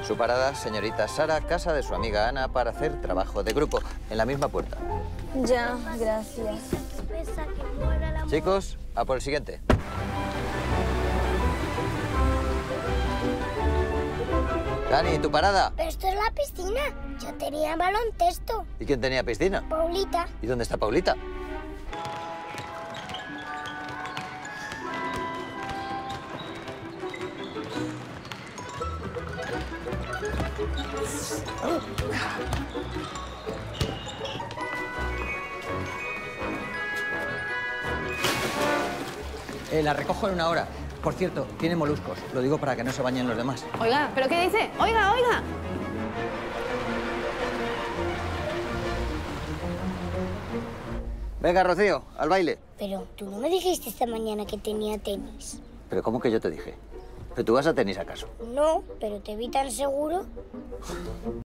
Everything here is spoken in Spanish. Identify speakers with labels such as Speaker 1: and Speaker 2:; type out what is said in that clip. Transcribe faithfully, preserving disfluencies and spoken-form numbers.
Speaker 1: Su parada, señorita Sara, casa de su amiga Ana para hacer trabajo de grupo, en la misma puerta.
Speaker 2: Ya, gracias.
Speaker 1: Chicos, a por el siguiente. Dani, ¿tu parada?
Speaker 3: Pero esto es la piscina. Yo tenía baloncesto.
Speaker 1: ¿Y quién tenía piscina?
Speaker 3: Paulita.
Speaker 1: ¿Y dónde está Paulita? Eh, la recojo en una hora. Por cierto, tiene moluscos. Lo digo para que no se bañen los demás.
Speaker 2: Oiga, ¿pero qué dice? Oiga, oiga.
Speaker 1: Venga, Rocío, al baile.
Speaker 3: Pero tú no me dijiste esta mañana que tenía tenis.
Speaker 1: ¿Pero cómo que yo te dije? ¿Pero tú vas a tenis acaso?
Speaker 3: No, pero te vi tan seguro.